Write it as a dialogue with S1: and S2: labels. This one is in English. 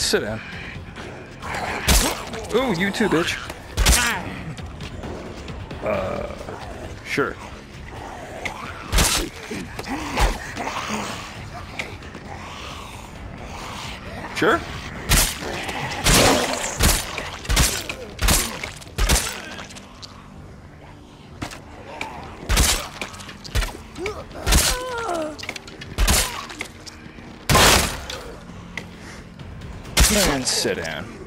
S1: sit down. Ooh, you too, bitch. Sure. Sure? And sit down.